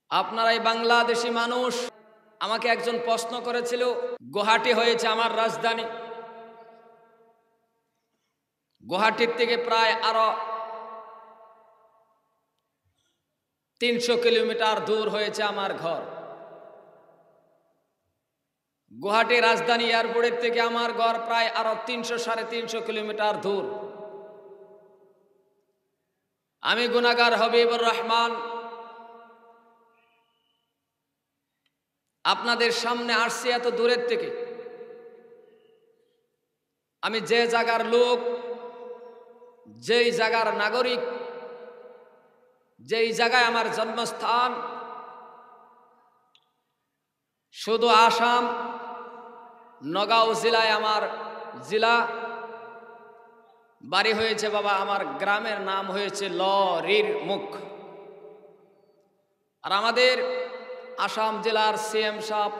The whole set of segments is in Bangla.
আপনারাই বাংলাদেশি মানুষ। আমাকে একজন প্রশ্ন করেছিল, গুয়াহাটি হয়েছে আমার রাজধানী, গুয়াহাটির থেকে প্রায় আরো 300 কিলোমিটার দূর হয়েছে আমার ঘর। গুয়াহাটি রাজধানী এয়ারপোর্টের থেকে আমার ঘর প্রায় আরো 300-350 কিলোমিটার দূর। আমি গুনাহগার হবিবুর রহমান আপনাদের সামনে আসছি এত দূরের থেকে। আমি যে জায়গার লোক, যেই জায়গার নাগরিক, যেই জায়গায় আমার জন্মস্থান, শুধু আসাম নগাঁও জেলায় আমার জেলা, বাড়ি হয়েছে বাবা, আমার গ্রামের নাম হয়েছে লরির মুখ। আর আমাদের আসাম জেলার সিএম সাহেব,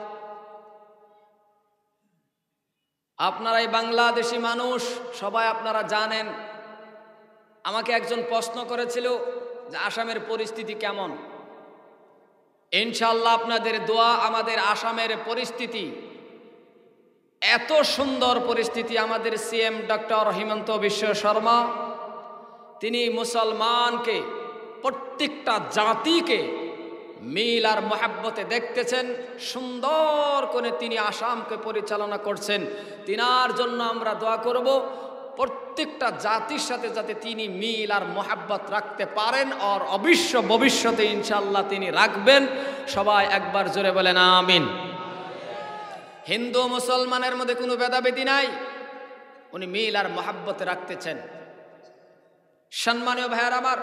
আপনারাই বাংলাদেশি মানুষ, সবাই আপনারা জানেন। আমাকে একজন প্রশ্ন করেছিল যে আসামের পরিস্থিতি কেমন। ইনশাআল্লাহ আপনাদের দোয়া আমাদের আসামের পরিস্থিতি, এত সুন্দর পরিস্থিতি। আমাদের সিএম ডক্টর হিমন্ত বিশ্ব শর্মা, তিনি মুসলমানকে, প্রত্যেকটা জাতিকে মিল আর মহাব্বতে দেখতেছেন, সুন্দর করে তিনি আসামকে পরিচালনা করছেন। তিনার জন্য আমরা দোয়া করব, প্রত্যেকটা জাতির সাথে যাতে তিনি মিল আর মহাব্বত রাখতে পারেন, আর অবশ্য ভবিষ্যতে ইনশাআল্লাহ তিনি রাখবেন। সবাই একবার জোরে বলেন আমিন। হিন্দু মুসলমানের মধ্যে কোনো ভেদাভেদি নাই, উনি মিল আর মহাব্বতে রাখতেছেন। সম্মানীয় ভাইয়ার আমার,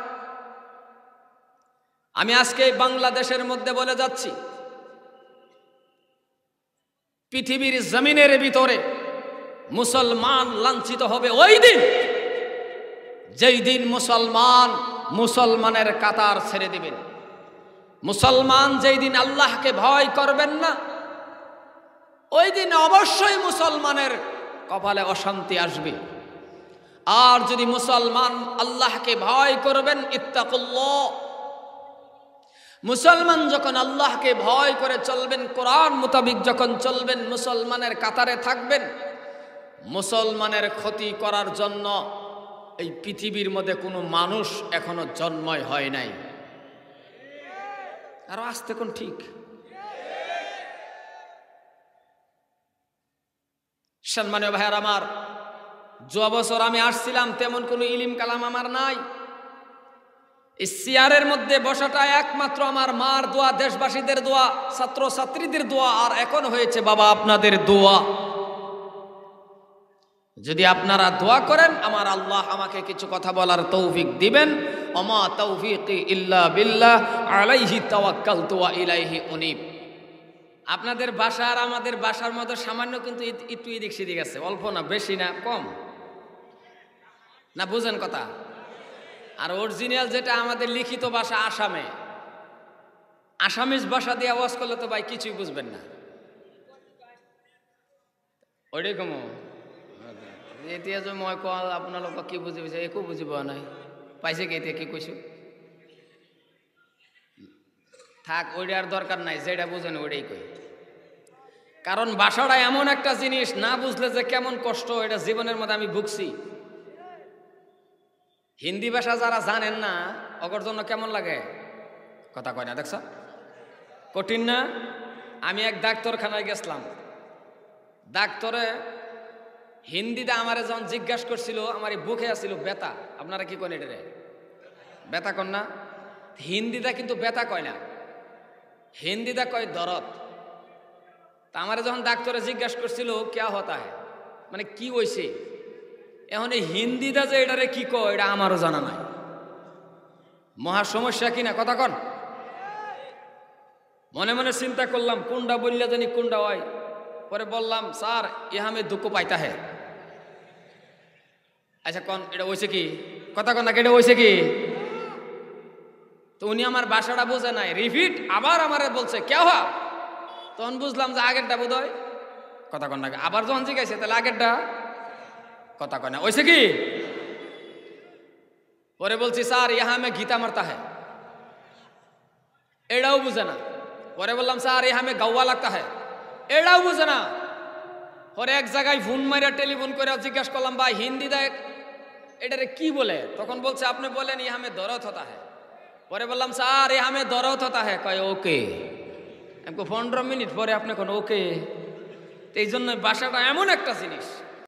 আমি আজকে বাংলাদেশের মধ্যে বলে যাচ্ছি, পৃথিবীর জমিনের ভিতরে মুসলমান লাঞ্ছিত হবে ওই দিন, যেই দিন মুসলমানের কাতার ছেড়ে দিবেন। মুসলমান যেই দিন আল্লাহকে ভয় করবেন না, ওই দিন অবশ্যই মুসলমানের কপালে অশান্তি আসবে। আর যদি মুসলমান আল্লাহকে ভয় করবেন, ইত্তাকুল্লাহ, মুসলমান যখন আল্লাহকে ভয় করে চলবেন, কোরআন মোতাবিক যখন চলবেন, মুসলমানের কাতারে থাকবেন, মুসলমানের ক্ষতি করার জন্য এই পৃথিবীর মধ্যে কোনো মানুষ এখনো জন্মই হয় নাই। আর আসতে কোন ঠিক। সম্মানীয় ভাইয়ার আমার, যে বছর আমি আসছিলাম তেমন কোনো ইলিম কালাম আমার নাই। এই চেয়ারের মধ্যে বসাটা একমাত্র আমার মার দোয়া, দেশবাসীদের দোয়া, ছাত্র ছাত্রীদের দোয়া, আর এখন হয়েছে বাবা আপনাদের দোয়া। যদি আপনারা দোয়া করেন, আমার আল্লাহ আমাকে কিছু কথা বলার তৌফিক দিবেন। ওমা তৌফিকি ইল্লা বিল্লাহ, আলাইহি তাওয়াক্কালতু ওয়া ইলাইহি উনীব। আপনাদের বাসা আর আমাদের বাসার মধ্যে সামান্য কিন্তু একটু এদিক সেদিক আছে, অল্প না, বেশি না, কম না, বুঝেন কথা। আর অরিজিনাল যেটা আমাদের লিখিত ভাষা আসামে, আসামিজ ভাষা দিয়ে আওয়াজ করলে তো ভাই কিছুই বুঝবেন না। ওইটাই কম এতিয়া যে মই কওঁ আপোনালোকক কি বুজি পাইছে, একো বুজি পোৱা নাই। পাইছে কি এতিয়া কি কৈছো? থাক, ওইটার দরকার নাই, যেটা বুঝেন ওইটাই কই। কারণ ভাষাটা এমন একটা জিনিস, না বুঝলে যে কেমন কষ্ট, এটা জীবনের মধ্যে আমি ভুগছি। হিন্দি ভাষা যারা জানেন না, ওর জন্য কেমন লাগে কথা কয় না, দেখছ কঠিন না। আমি এক ডাক্তারখানায় গেছিলাম, ডাক্তারে হিন্দিতে আমারে যখন জিজ্ঞাসা করছিল, আমার এই বুকে আসছিল ব্যথা। আপনারা কি করেন এটা? ব্যথা কন না। হিন্দিটা কিন্তু ব্যথা কয় না, হিন্দিটা কয় দরদ। তা আমারে যখন ডাক্তারে জিজ্ঞাসা করছিল কেয়া হতা হয়, মানে কি হয়েছে, এখন এই হিন্দিটা যে এটারে কি কয় এটা আমারও জানা নাই। মহা সমস্যা কিনা কথা কন। মনে মনে চিন্তা করলাম কোনটা বললে জানি কোনটা হয়। পরে বললাম, স্যার ইহা আমি দুঃখ পাইতা হে। আচ্ছা কন এটা হয়েছে কি, কথা কন না, এটা হয়েছে কি। তো উনি আমার বাসাটা বোঝে নাই, রিপিট আবার আমারে বলছে কে হা। তখন বুঝলাম যে আগেরটা বোধ হয়, কথা কন না। আবার যখন জিজ্ঞাসা, তাহলে আগেরটা, কথা কয় না, হয়েছে কি। পরে বলছি, স্যার ইহা মে গীতা মারতা হ্যাঁ। এটাও বুঝে না। পরে বললাম স্যার এ হামে গাওয়া লাগতা হ্যাঁ, এটাও বুঝে না। পরে এক জায়গায় ফোন মারিয়া টেলিফোন করে জিজ্ঞাসা করলাম ভাই হিন্দি দেখ এটারে কি বলে, তখন বলছে আপনি বলেন ই হামে দরদ হতা হ্যাঁ। পরে বললাম স্যার এ হামে দরদ হতা হ্যাঁ, কয় ওকে। 15 মিনিট পরে আপনি কোন ওকে। এই জন্য ভাষাটা এমন একটা জিনিস